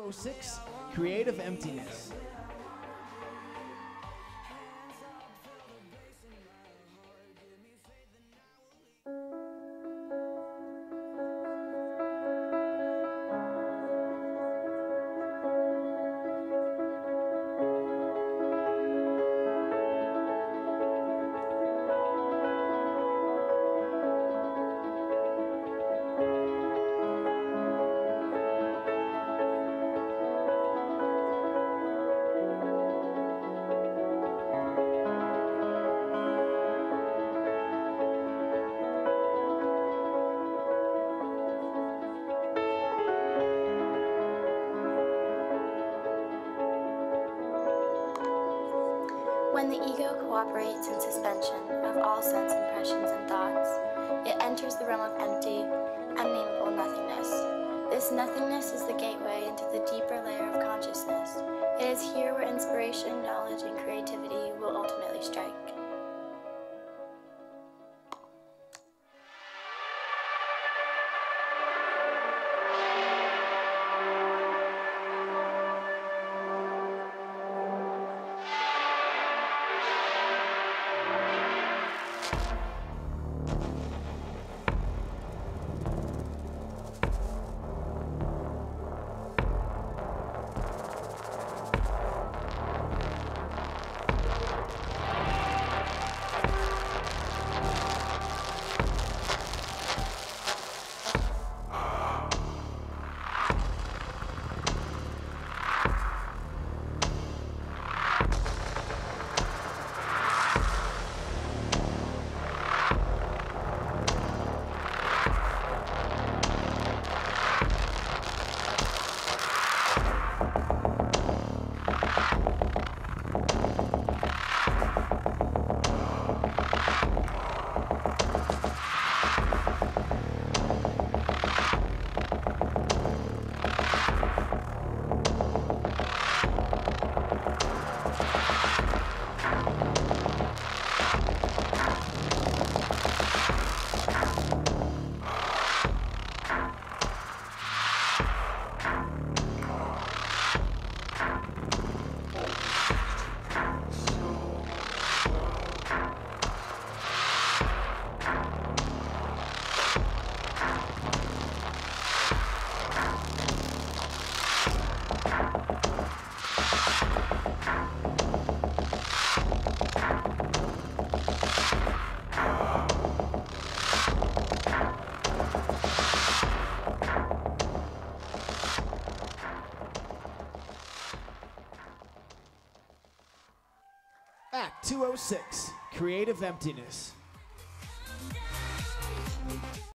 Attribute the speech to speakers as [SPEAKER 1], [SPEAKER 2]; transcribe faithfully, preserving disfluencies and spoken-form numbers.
[SPEAKER 1] oh six, Creative Emptiness.
[SPEAKER 2] When the ego cooperates in suspension of all sense impressions and thoughts, it enters the realm of empty, unnameable nothingness. This nothingness is the gateway into the deeper layer of consciousness. It is here where inspiration, knowledge, and creativity will ultimately strike.
[SPEAKER 1] Act two oh six, Creative Emptiness.